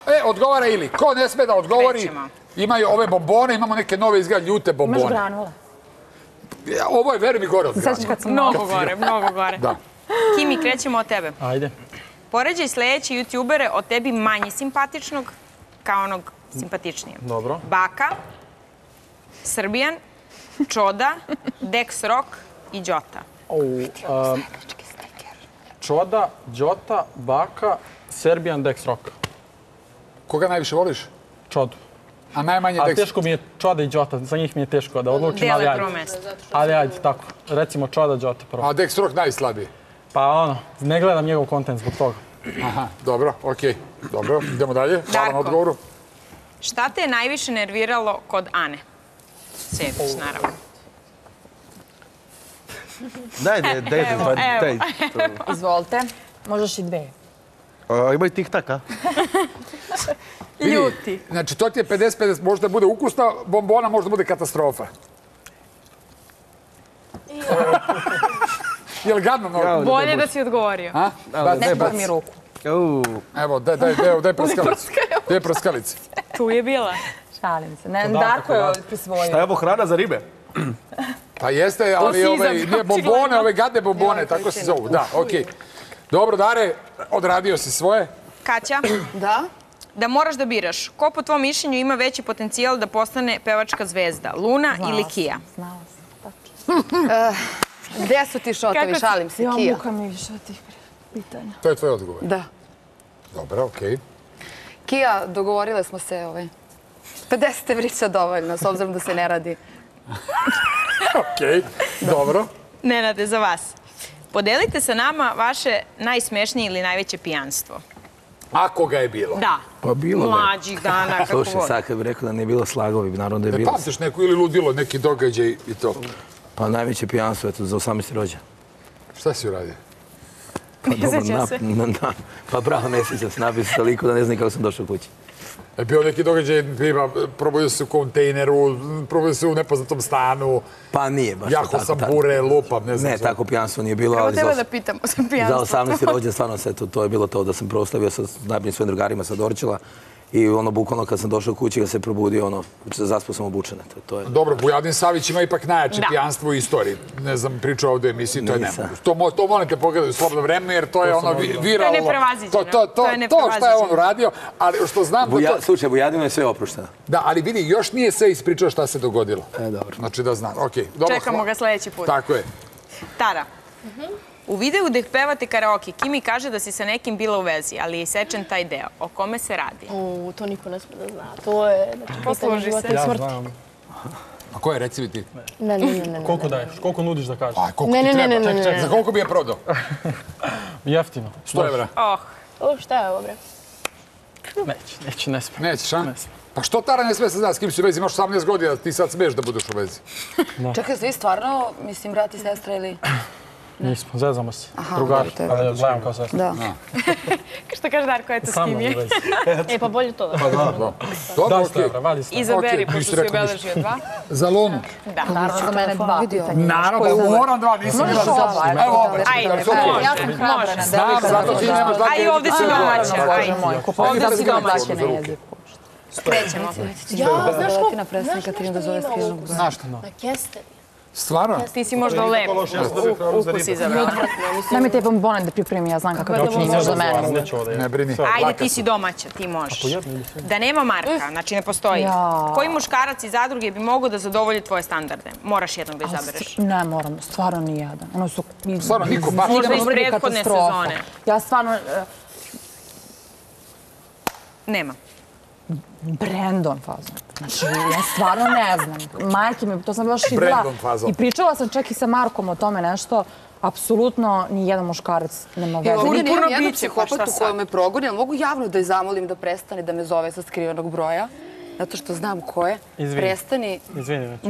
Odgovara ili. Ko ne sme da odgovori, Krećemo. imaju ove bombone, imamo neke nove izgleda ljute Imaš bombone. granule. Ovo je, veruj mi, gore od Sećaš granula. kad sam Mnogo gore, mnogo gore. Da. Kimi, krećemo od tebe. Ajde. Poređaj sledeće youtubere od tebi manje simpatičnog kao onog simpatičnijeg. Dobro. Baka, Srbijan, Čoda, Dex Rock i Đota. Čoda, Đota, Baka, Serbian, Dex Rock. Koga najviše voliš? Čodu. A najmanje A Dex? teško mi je Čoda i Đota, za njih mi je teško da odlučim, ali Dele ajde. prvo mesto. Ali ajde, tako. Recimo Čoda, Đota prvo. A Dex Rock najslabiji. Pa ono, ne gledam njegov kontent zbog toga. Aha, dobro, okej. Dobro, idemo dalje. Hvala na Darko. odgovoru. Šta te je najviše nerviralo kod Ane? Sević, naravno. Daj. Izvolite. Možeš i dve. Ima i tik-tak, a? Ljuti. Znači, to ti je 50-50, možda bude ukusna bombona, možda bude katastrofa. Je li gadno mnogo? Bolje da si odgovorio. A? Ne bar mi ruku. Evo, daj prskalicu. Daj prskalicu. Tu je bila. Šalim se. Ne, Darko je prisvojio. Šta je ovo hrana za ribe? Pa jeste, ali nije bombone, ove gadne bombone, tako se zovu. Da, okej. Dobro, Dare, odradio si svoje. Kaća, Da? da moraš da biraš. Ko po tvom mišljenju ima veći potencijal da postane pevačka zvezda? Luna ili Kija? Znala sam. Gde su ti šotovi? Šalim se, Ja Kija. muka mi više od tih pitanja. To je tvoj odgovor. Da. Dobro, okej. Kija, dogovorile smo se 50 evrića dovoljno, s obzirom da se ne radi. Okej, dobro. Nenade, za vas. Podelite sa nama vaše najsmešnije ili najveće pijanstvo. Ako ga je bilo. Da. Pa bilo ga. Mlađih dana, kako Slušaj, god. sad kad bih rekao da nije bilo slagovi, bi naravno da je Ne bilo. pamtiš neku ili ludilo, neki događaj i to. Pa najveće pijanstvo, eto, za 18. rođen. Šta si uradio? Pa dobro, sjeća se. pa bravo, ne sjećam se, napio se toliko da ne znam kako sam došao kući. Je bio neki događaj, probudio se u kontejneru, probudio se u nepoznatom stanu, Pa nije baš jako tako. sam bure, lupam, ne znam. Ne, tako pijanstvo nije bilo, Evo ali tebe da pitamo za pijanstvo. za 18. rođen stvarno se to je bilo to da sam proslavio sa najboljim svojim drugarima sa Dorčela i ono, bukvalno kad sam došao kući, kad se probudio, ono, zaspao sam obučen. Dobro, Bujadin Savić ima ipak najjače Da. pijanstvo u istoriji. Ne znam, pričao ovdje u emisiji, to je Nisam. nemoguće. To molim te pogledati u slobodno vreme, jer to je ono viralno. To je neprevaziđeno. To šta je on uradio, ali što znam da to... Slučaj, Bujadinu je sve oprošteno. Da, ali vidi, još nije sve ispričao šta se dogodilo. Dobro. Znači da znam, okej. Dobro, Čekamo ga sledeći put. Tako je. Tara. U videu gde pevate karaoke, Kimi kaže da si sa nekim bila u vezi, ali je isečen taj deo. O kome se radi? To niko ne sme da zna. To je pitanje života i Ja smrti. znam. A ko je, reci mi ti? Ne. Koliko daješ? Koliko nudiš da kažeš? A, koliko ti treba? Ne. Čekaj, za koliko bi je prodao? Jeftino. 100 evra. Oh, O, šta je ovo, bre? Neću, ne smije. Nećeš, a? Ne sme. Pa što Tara ne sme se zna s kim si u vezi? Imaš 18 godina, ti sad smiješ da budeš u vezi. Čekaj, svi stvarno, mislim, brat i sestra ili... Nismo, zezamo se. Aha, Drugari, dobro, to je ali gledam kao sestra. Da. što kaže Darko, eto s Sa kim mnom je. u vezi. Pa bolje to da. Dobro, Daj 100 okej. evra, vadi 100. Izaberi, Okej, pošto nisi si rekao obeležio 2. Za Lunu. Da. Naravno, za mene dva pitanja. Naravno, moram dva, nisam Možeš bila. oba, Evo oba. Ajde, može. Ja sam nabrana Znam, zato ti nemaš dva. A i ovde si domaća. Bože Ajde. moj, kupovim si domaće na jeziku. Krećemo. Ja, znaš ko? Na predstavnika Znaš Katarina da nešto zove ima skrivenog ukus? broja. Znaš što? Na kesten. Stvarno? Ti si možda lep ukus izabrala. Daj mi te bombone da pripremim, ja znam kakav je to nije za mene. Neću ovdje. Ne brini. Ajde, ti si domaća, ti možeš. Da nema Marka, znači ne postoji. Ja. Koji muškarac iz zadruge bi mogao da zadovolji tvoje standarde? Moraš jednog da izabereš. Ne moram, stvarno ni jedan. Ono su... Stvarno, niko baš. Možda iz Dobro, prethodne katastrofa. sezone. Ja stvarno... Nema. Brandon fazon. Znači, ja stvarno ne znam. Majke mi, to sam baš i bila... Brandon fazon. I pričala sam čak i sa Markom o tome nešto. Apsolutno ni jedan muškarac nema veze. Ovdje puno nemam jednu biće, pa šta psihopatu sad? koja me progoni, ali mogu javno da je zamolim da prestane da me zove sa skrivenog broja, zato što znam ko je. Izvini. Prestani... Izvini, već.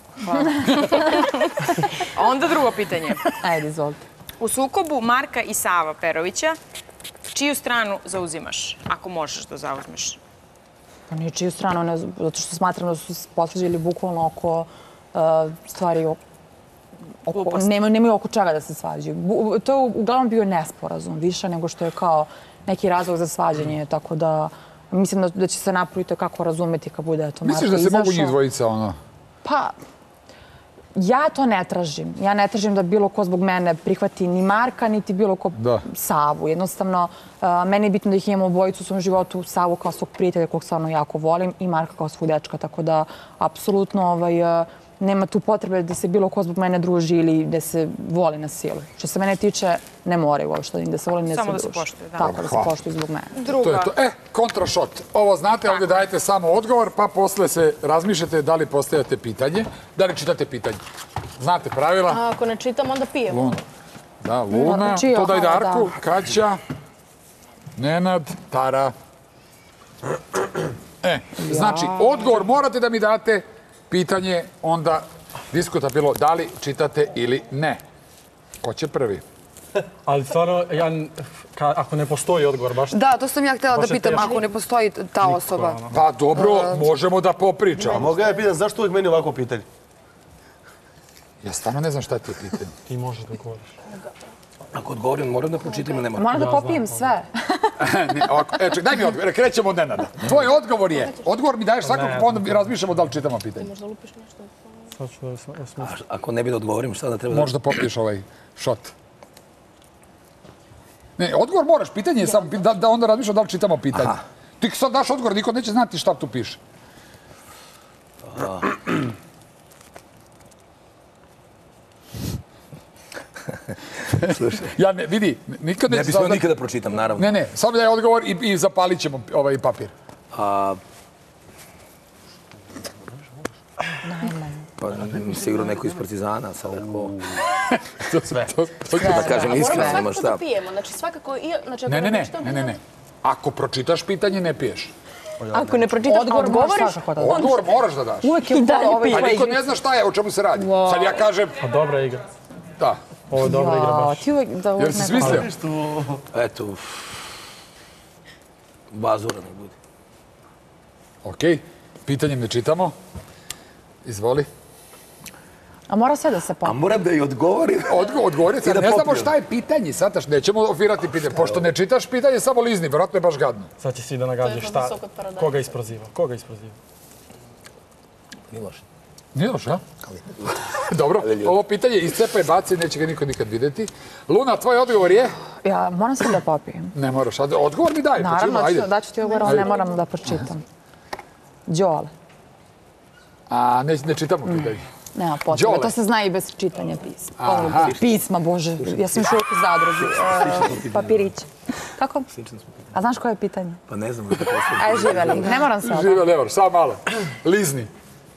A onda drugo pitanje. Ajde, izvolite. U sukobu Marka i Sava Perovića, čiju stranu zauzimaš, ako možeš da zauzmeš? Pa ničiju stranu, ne znam, zato što smatram da su se posvađali bukvalno oko stvari nemaju oko čega da se svađaju. To je uglavnom bio nesporazum, više nego što je kao neki razlog za svađanje, tako da Mislim da će se napraviti kako razumeti kad bude to Marko Misliš da se izašao. mogu njih dvojica, ono? Pa, ja to ne tražim. Ja ne tražim da bilo ko zbog mene prihvati ni Marka, niti bilo ko Savu. Jednostavno, meni je bitno da ih imamo obojicu u svom životu, Savu kao svog prijatelja kog stvarno jako volim i Marka kao svog dečka, tako da apsolutno nema tu potrebe da se bilo ko zbog mene druži ili da se voli na silu. Što se mene tiče, ne moraju uopšte da se voli, ne se druži. Samo da se poštuje, da. Tako, da se poštuje zbog mene. To je to. Kontrašot. Ovo znate, ovdje dajete samo odgovor, pa posle se razmišljate da li postavljate pitanje, da li čitate pitanje. Znate pravila? A ako ne čitam, onda pijemo. Da, Luna, to daj Darku, Kaća, Nenad, Tara. Znači, odgovor morate da mi date, pitanje onda diskutabilno da li čitate ili ne. Ko će prvi? Ali stvarno, ako ne postoji odgovor, baš... Da, to sam ja htjela da pitam, ako ne postoji ta osoba. Pa dobro, možemo da popričamo. Mogu ja pitam, zašto uvijek meni ovako pitanje? Ja stvarno ne znam šta ti je pitanje. Ti možeš da odgovoriš. Ako odgovorim, moram da pročitam ili ne moram? Moram da popijem sve. Ček, daj mi odgovor, krećemo od Nenada. Tvoj odgovor je, odgovor mi daješ svakog, pa onda razmišljamo da li čitamo pitanje. Možda lupiš nešto. Sad ću da smislim. Ako ne bi da odgovorim, šta da treba da... Možda popiješ ovaj šot. Ne, odgovor moraš, pitanje je samo da onda razmišljamo da li čitamo pitanje. Ti sad daš odgovor, niko neće znati šta tu piše. Slušaj. Ja ne, vidi, nikad Ne neće bi smio saznati. nikada pročitam, naravno. Ne, ne, samo daj odgovor i zapalit ćemo ovaj papir. Pa sigurno neko iz Partizana, sad ako... Sve. Da kažem iskreno, nema Svakako šta. da pijemo. Znači svakako... Znači, ako Ne. Ako pročitaš pitanje, ne piješ. Ako ne pročitaš, odgovoriš... Odgovor moraš da daš. Uvijek je A niko ne zna šta je, o čemu se radi. Sad ja kažem, Pa dobra igra. da. Ovo je dobra igra baš. Ti uvijek da Jer si smislio? Eto... Bazura ne bude. Okej, pitanje ne čitamo. Izvoli. A mora sve da se A popije. moram da i odgovorim. Odgovori, sad da ne znamo popijem. šta je pitanje, sad nećemo ofirati pitanje. Pošto ne čitaš pitanje, samo lizni, vjerojatno je baš gadno. Sad će svi da nagađaju šta... visoko od paradajza. Koga isproziva? Koga isproziva? Miloš. Nije loš, a? Dobro, ovo pitanje iscepa i baci, neće ga niko nikad vidjeti. Luna, tvoj odgovor je? Ja moram sve da popijem. Ne moraš, odgovor mi daj. Naravno, ajde. daću ti odgovor, ali ne moram da pročitam. Đole. A, ne čitamo pitanje. Nema potrebe, Đole. to se zna i bez čitanja pisma. Pisma, bože, ja sam još uvijek u zadruzi. Papirić. Kako? A znaš koje je pitanje? Pa ne znam da postavim. Aj, živeli. Ne moram sada. Žive, ne moraš, samo malo. Lizni.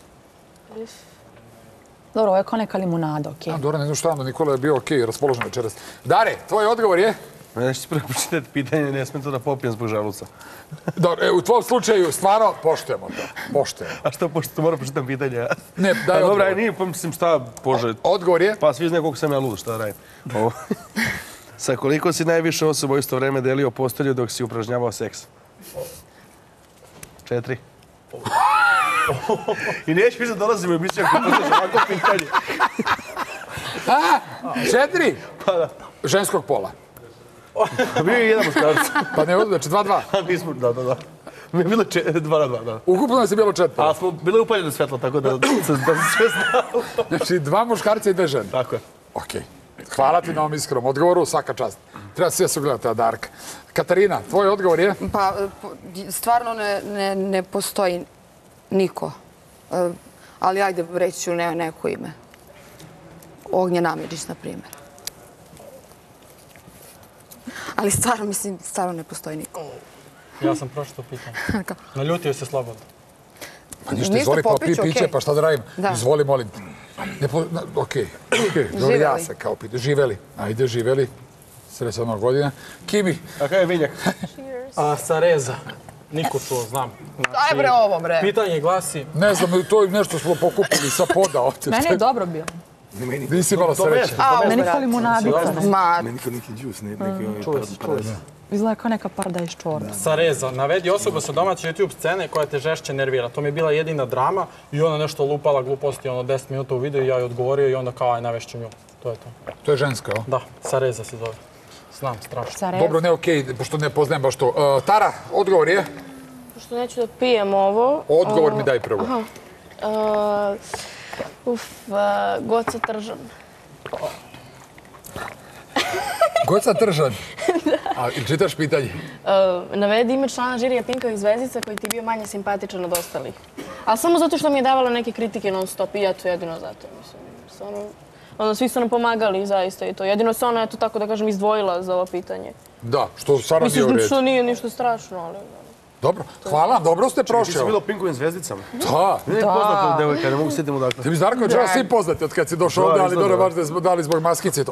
Dobro, ovo je kao neka limunada, okej. Dobro, ne znam šta, Nikola je bio okej, raspoložen večeras. Dare, tvoj odgovor je? Neću ti prvo pročitati pitanje, ne smijem to da popijem zbog žaluca. Dobro, u tvojom slučaju stvarno poštujemo to. Poštujemo. A što, pošto moram pročitam pitanje? Ne, daj Dobra, odgovor. nije, pa mislim šta, Bože. Odgovor je? Pa svi znaju koliko sam ja lud, šta da radim. Ovo. Sa koliko si najviše osoba u isto vreme delio postelju dok si upražnjavao seks? 4. I neću više da dolazim u emisiju ako postaš ovako pitanje. 4? Pa da. Ženskog pola. Bio je jedan muškarac. Pa ne, znači 2-2. A nismo, da. Mi je bilo 2-2, da. Ukupno nas je bilo 4. A smo bile upaljene svetlo, tako da se sve znalo. Znači 2 muškarca i 2 žene. Tako je. Okej. Hvala ti na ovom iskrenom odgovoru, svaka čast. Treba sve su gledati, Darka. Katarina, tvoj odgovor je? Pa, stvarno ne postoji niko. Ali ajde, reći ću neko ime. Ognjen Amidžić, na primjer. Ali stvarno, mislim, stvarno ne postoji niko. Ja sam pročitao pitanje. Naljutio se slobodno. Pa ništa, izvoli popij piće, pa šta da radim? Izvoli, molim te. Okej, dobro, ja se kao pitam. Živeli. Ajde, živeli. Srećna nova godina. Kimi. A kaj je vinjak? Sareza. Niko čuo, znam. Aj bre ovo, bre. Pitanje glasi... Ne znam, to je nešto smo pokupili sa poda. Meni je dobro bilo. Nisi imala sreće. Meni fali limunadica. Meni kao neki džus, neki paradajz. Izgleda kao neka paradajz čorba. Sareza, navedi osobu sa domaće YouTube scene koja te žešće nervira. To mi je bila jedina drama i ona nešto lupala gluposti, 10 minuta u videu i ja joj odgovorio i onda kao aj navešću nju. To je to. To je ženska, o? Da, Sareza se zove. Znam, strašno. Dobro, ne okej, pošto ne poznajem baš to. Tara, odgovor je? Pošto neću da pijem ovo... Odgovor mi daj prvo. Goca Tržan. Goca Tržan? A ili čitaš pitanje? Navedi ime člana žirija Pinkovih zvezdica koji ti je bio manje simpatičan od ostalih. Ali samo zato što mi je davala neke kritike non stop i ja to jedino zato. Svi su nam pomagali zaista i to. Jedino se ona, eto tako da kažem, izdvojila za ovo pitanje. Da, što stvarno nije u redu. Mislim što nije ništa strašno, ali... Dobro, hvala, dobro ste prošli. Ti si bilo Pinkovim zvezdicama? Da. Ne poznata devojka, ne mogu sjetiti odakle. Ti mi Zarko, treba svi poznati od kad si došao ovdje, ali dobro, baš da smo dali zbog maskice.